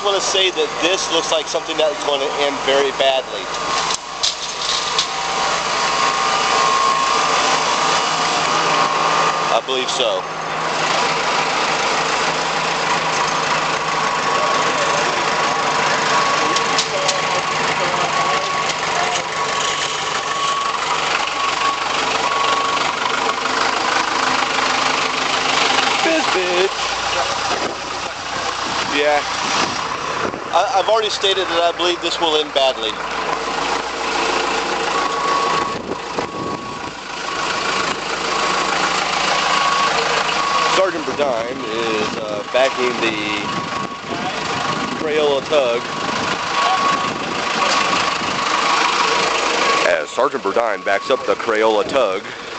want to say that this looks like something that's going to end very badly. I believe so. Yeah, I've already stated that I believe this will end badly. Sergeant Burdine is backing the Crayola tug. As Sergeant Burdine backs up the Crayola tug.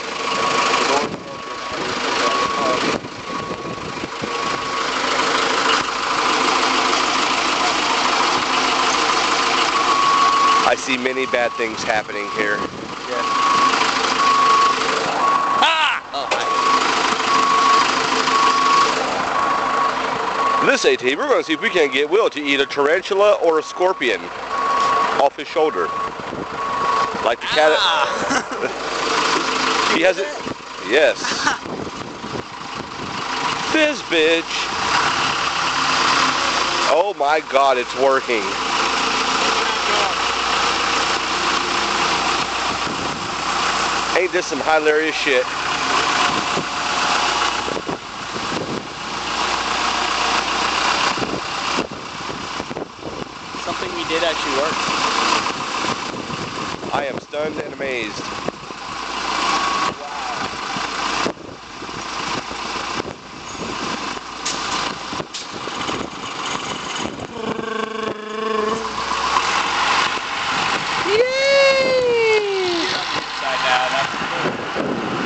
I see many bad things happening here. Yeah. Ah! Oh, hi. This AT, we're going to see if we can get Will to eat a tarantula or a scorpion off his shoulder. Like the cat. He has it. Yes. This bitch. Oh my God, it's working. Ain't this some hilarious shit? Something we did actually work. I am stunned and amazed. Yay! Upside down.